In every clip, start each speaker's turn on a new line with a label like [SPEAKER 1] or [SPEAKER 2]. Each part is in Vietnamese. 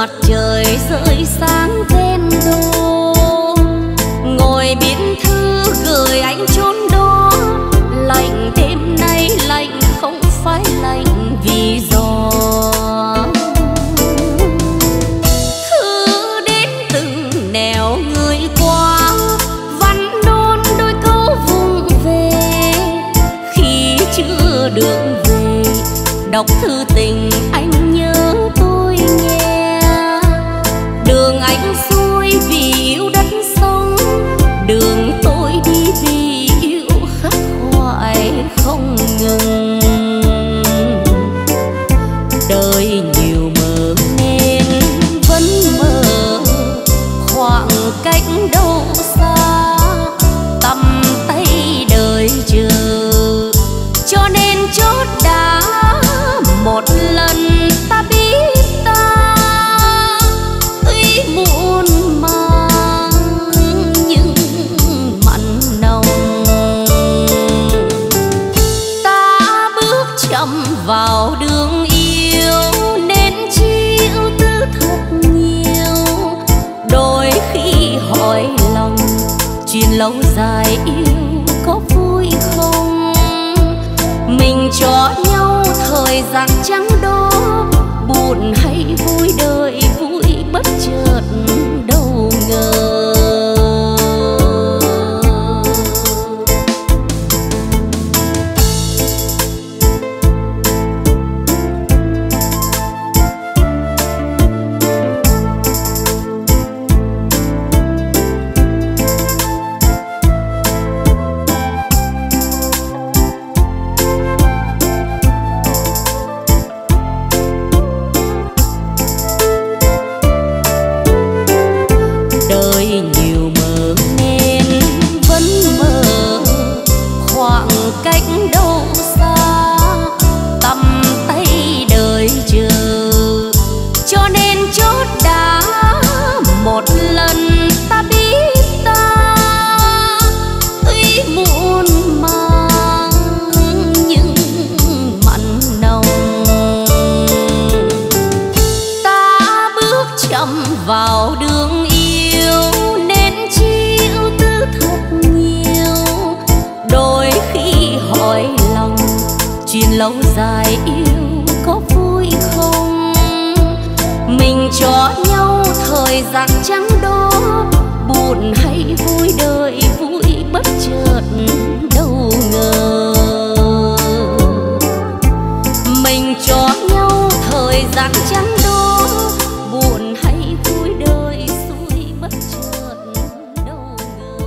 [SPEAKER 1] mặt trời rơi sáng ven đô, ngồi biên thư gửi anh chốn đó. Lạnh đêm nay lạnh không phải lạnh vì gió, thư đến từng nẻo người qua, văn đôn đôi câu vụng về. Khi chưa đường về đọc thư tình anh nhớ tôi nghe. Đường anh xuôi vì yêu đất sông, đường tôi đi vì yêu khắc khoải không ngừng. Đời nhiều mơ nên vẫn mơ, khoảng cách đâu xa, tầm tay đời chờ. Cho nên chốt đã một lần ta biết ta, tuy muôn màng nhưng mặn nồng. Ta bước chậm vào đường yêu nên chịu tư thật nhiều. Đôi khi hỏi lòng chuyện lâu dài yêu có vui không, mình cho nhau thời gian trắng đó. Buồn hay vui đời vui bất chợt đâu ngờ. Vào đường yêu nên chịu tư thật nhiều. Đôi khi hỏi lòng chuyện lâu dài yêu có vui không, mình cho nhau thời gian trắng đó. Buồn hay vui đời vui bất chợt đâu ngờ. Mình cho nhau thời gian trắng đó, buồn hay vui đời xuôi bất chợt đâu ngờ.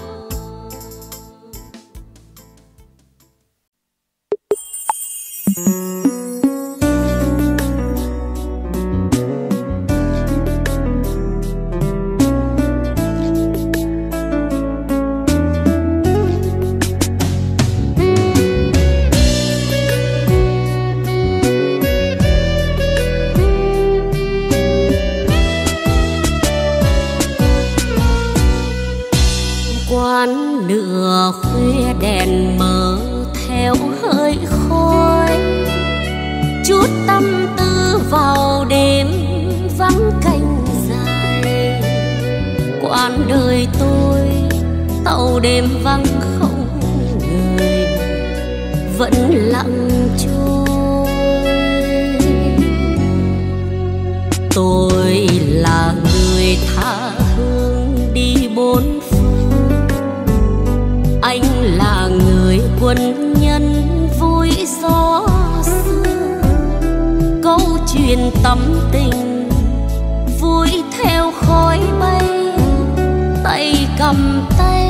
[SPEAKER 1] Quán nửa khuya đèn mờ theo hơi khói, chút tâm tư vào đêm vắng canh dài. Quán đời tôi tàu đêm vắng không người, vẫn lặng trôi. Tôi là người tha hương đi bốn phương, anh là người quân nhân vui gió xưa. Câu chuyện tâm tình vui theo khói bay, tay cầm tay.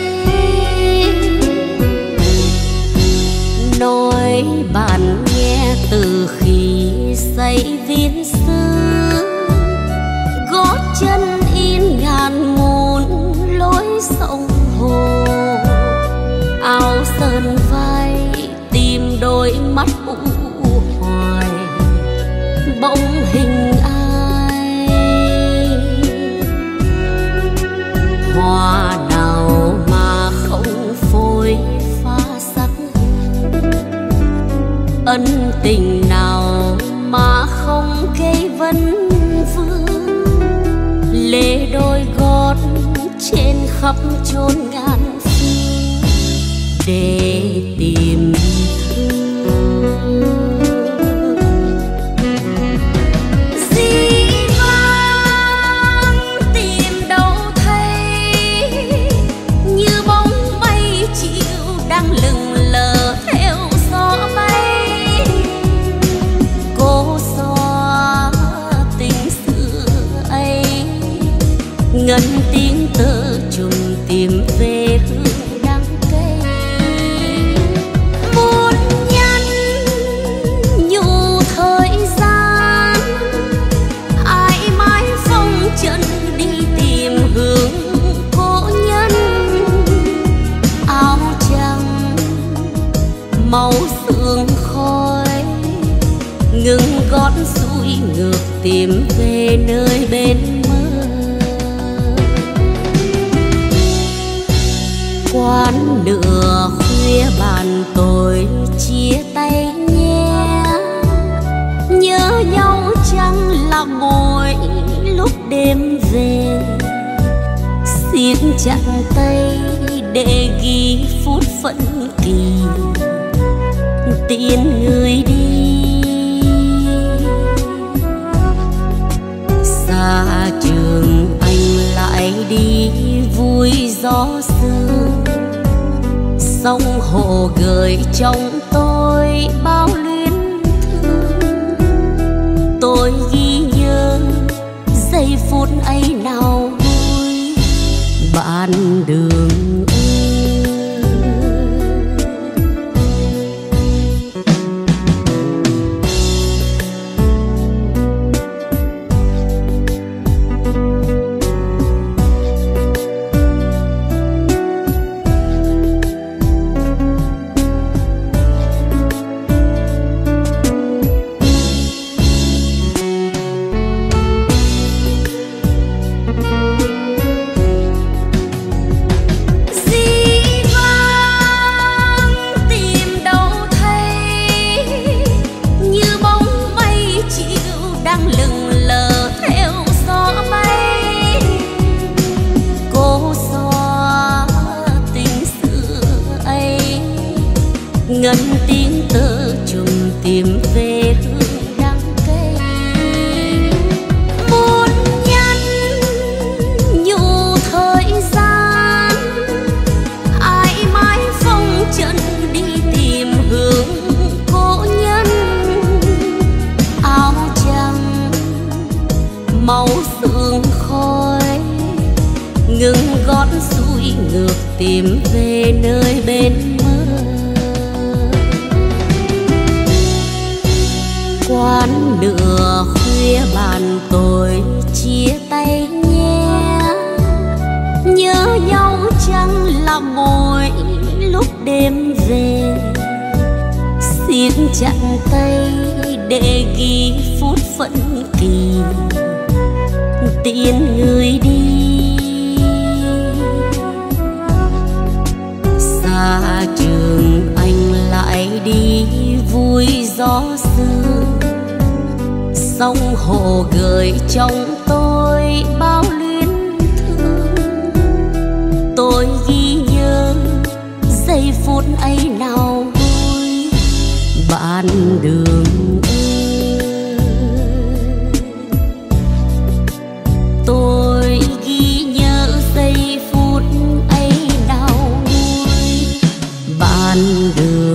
[SPEAKER 1] Nói bạn nghe từ khi xây viên sư, gót chân in ngàn ngôn lối sông hồ. Áo sơn vai tìm đôi mắt u hoài, bỗng hình ai. Hoa nào mà không phôi pha sắc, ân tình nào mà không gây vấn vương. trên khắp chốn ngàn phương để tìm thương. Dĩ vãng tìm đâu thấy, như bóng mây chiều đang lững lờ theo gió bay. Cố xóa tình xưa ấy, ngân tiếng tơ trùng tìm về hương đắng cay. Muốn nhắn nhủ thời gian, ai mãi phong trần đi tìm hướng cố nhân. Áo trắng màu sương khói, ngừng gót xuôi ngược tìm về nơi bên mơ. Quán nửa khuya bàn tôi chia tay nhé, nhớ nhau chẳng là mỗi lúc đêm về. Siết chặt tay để ghi phút phận kỳ, tiễn người đi. Xa trường anh lại đi vui gió sương, sông hồ gợi trong tôi bao luyến thương. Tôi ghi nhớ giây phút ấy nào vui bạn đường. Ngân tiếng tơ trùng tìm về hương đắng cay. Muốn nhắn nhủ thời gian, ai mãi phong trần đi tìm hướng cố nhân. Áo trắng màu sương khói, ngừng gót xuôi ngược tìm về nơi bên mơ. Quán nửa khuya bàn tôi chia tay nhé, nhớ nhau chẳng là mỗi lúc đêm về. Siết chặt tay để ghi phút phận kỳ, tiễn người đi. Xa trường anh lại đi vui gió sương, sông hồ gợi trong tôi bao luyến thương. Tôi ghi nhớ giây phút ấy nào vui bạn đường. Tôi ghi nhớ giây phút ấy nào vui bạn đường.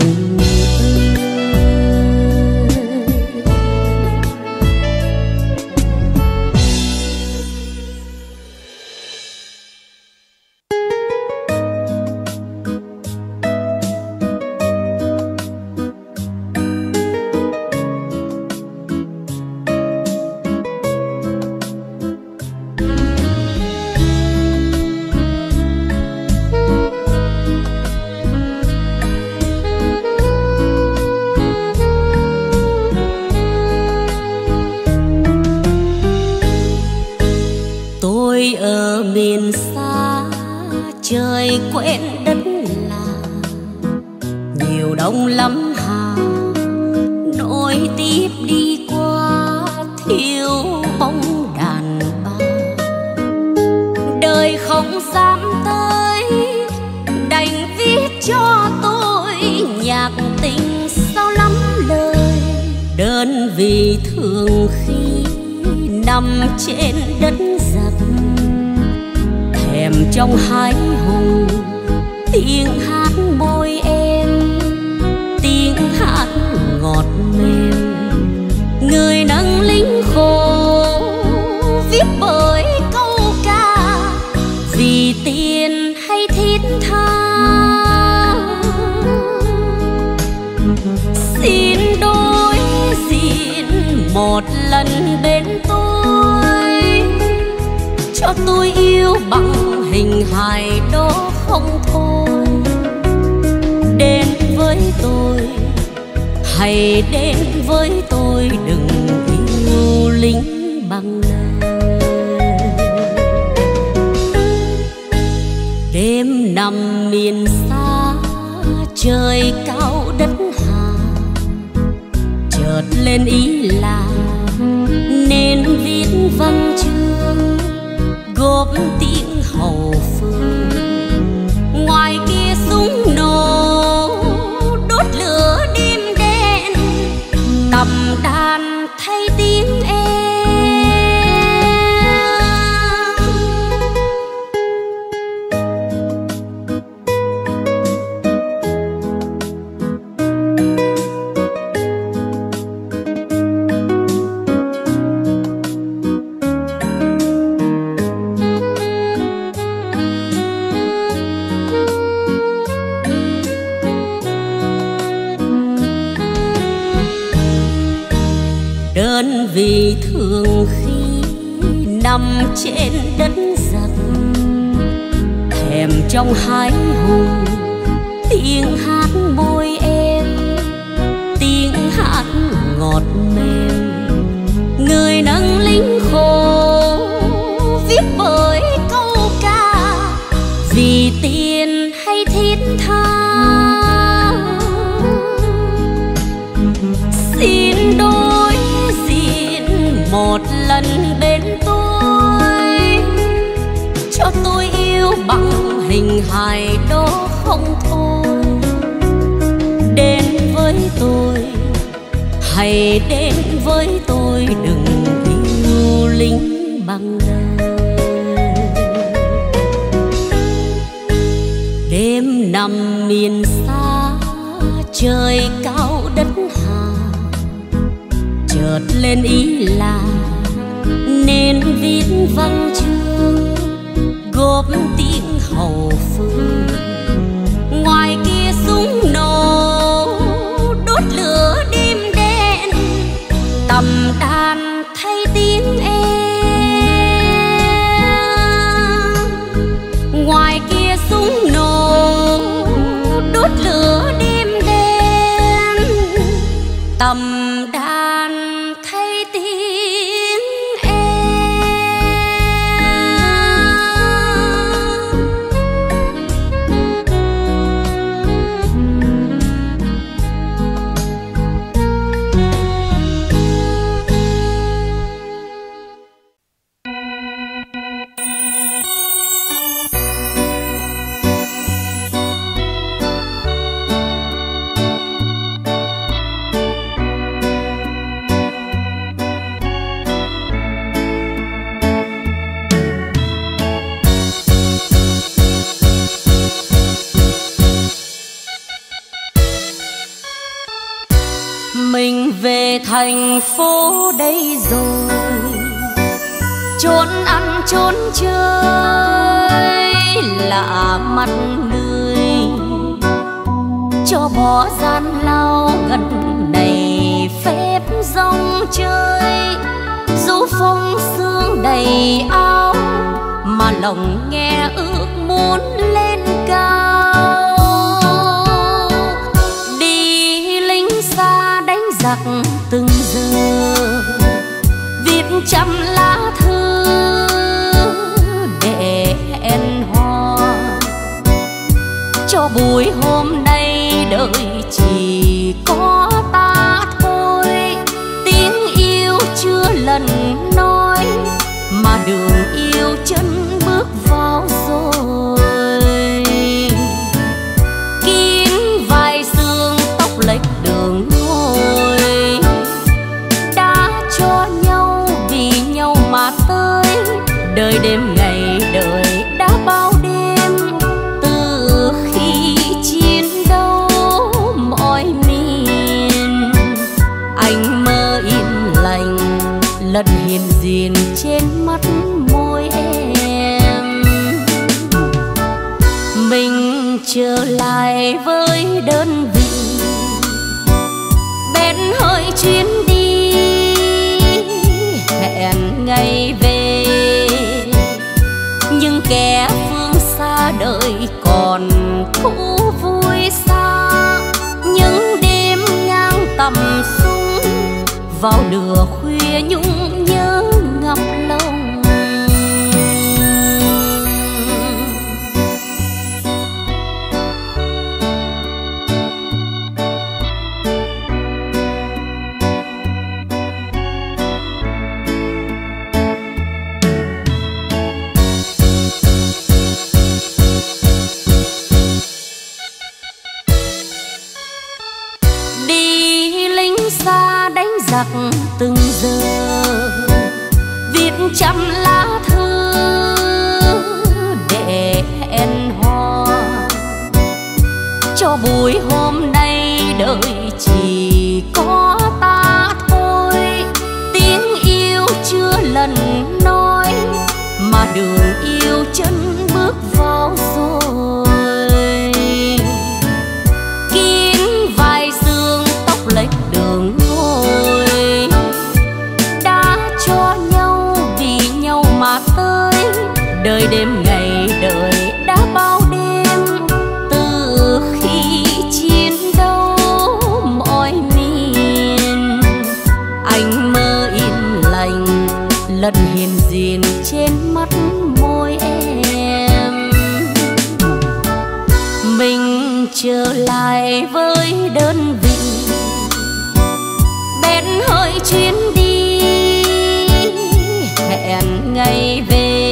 [SPEAKER 1] Tôi ở miền xa trời quen đất làng, nhiều đông lắm hà nối tiếp đi qua thiếu bóng đàn bà. Đời không xa vì thương khi nằm trên đất giặc, thèm trong hái hùng tiếng hát môi em, tiếng hát ngọt mềm. Người nâng lính khổ viết bởi câu ca, vì tiền hay thiết tha. Xin đối diện một lần bên tôi, cho tôi yêu bằng hình hài đó không thôi. Đến với tôi, hãy đến với tôi, đừng yêu lính bằng lời. Đêm nằm miền xa, trời cao đất hà, chợt lên ý là nên viết văn chương góp tiếng hậu phương. Ngoài kia súng nổ đốt lửa đêm đen, tầm đàn thay tiếng em. Đơn vì thương khi nằm trên đất giặc, thèm trong hái hùng tiếng hát môi em, tiếng hát ngọt mềm. Người nâng lính khổ viết bởi câu ca, vì tiền hay thiết tha. Xin đối một lần bên tôi, cho tôi yêu bằng hình hài đó không thôi. Đến với tôi, hãy đến với tôi, đừng yêu lính bằng lời. Đêm nằm miền xa, trời cao đất hà, chợt lên ý là nên viết văn chương góp tiếng hậu phương. Ngoài kia súng nổ đốt lửa đêm đen, tầm đàn thay tiếng em. Ngoài kia súng nổ đốt lửa đêm đen, tầm đàn thay tiếng mình về thành phố đây rồi, trốn ăn trốn chơi lạ mặt người, cho bỏ gian lao gần này phép rong chơi. Dù phong sương đầy áo mà lòng nghe ước muốn lên cao. Đi lính xa đánh giặc từng giờ, viết trăm lá thư để hẹn hò, cho buổi hôm nay đợi chỉ có ta thôi. Tiếng yêu chưa lần nói mà đường yêu chân bước vào rồi. Kín vai sương tóc lệch đường ngồi, đời đêm ngày đời đã bao đêm, từ khi chiến đấu mọi miền. Anh mơ yên lành lần hiền diện trên mắt môi em. Mình trở lại với đơn vị, bên hơi chuyến đi hẹn ngày về. Nhưng kẻ phương xa đời còn thú vui xa, những đêm ngang tầm súng vào nửa khuya nhung nhớ ngập lòng. Giặc từng giờ viết trăm lá thư để hẹn hò, cho buổi hôm nay đời chỉ có ta thôi. Tiếng yêu chưa lần nói mà đường yêu chân bước vào rồi. Kín vai xương tóc lệch đường đời đêm ngày đời đã bao đêm, từ khi chiến đấu mọi miền. Anh mơ yên lành lần hiền diện trên mắt môi em. Mình trở lại với đơn vị, bên hơi chuyến đi hẹn ngày về.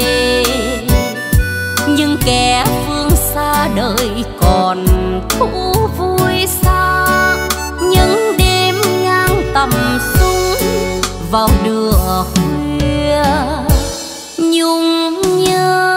[SPEAKER 1] Nhưng kẻ phương xa đời còn thú vui xa, những đêm ngang tầm súng vào nửa khuya nhung nhớ.